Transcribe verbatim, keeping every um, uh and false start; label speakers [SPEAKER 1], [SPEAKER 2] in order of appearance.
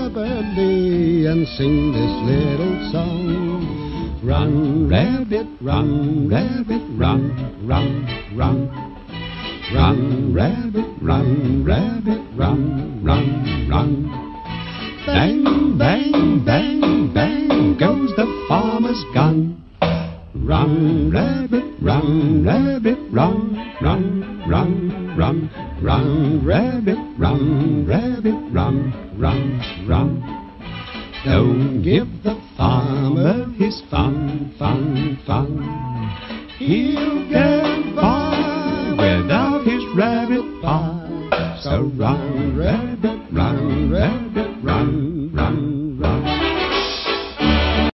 [SPEAKER 1] up early and sing this little song. Run, rabbit, run, rabbit, run, run, run. Run, rabbit, run, rabbit, run, run, run. Bang, bang, bang, bang goes the farmer's gun. Run, rabbit, run, rabbit, run, run, run, run. Run, rabbit, run, rabbit, run, run, run. Don't give the farmer his fun, fun, fun. He'll get by without his rabbit pie. So run, rabbit.